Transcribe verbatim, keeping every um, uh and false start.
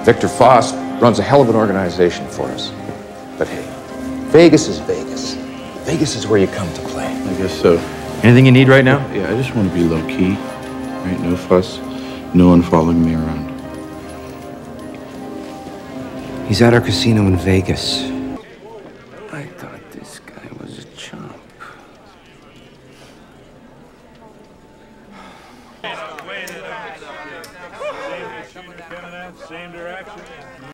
Victor Foss runs a hell of an organization for us. But hey, Vegas is Vegas. Vegas is where you come to play. I guess so. Anything you need right now? Yeah, I just want to be low-key. Right? No fuss. No one following me around. He's at our casino in Vegas. I thought this guy was a chump. Same direction.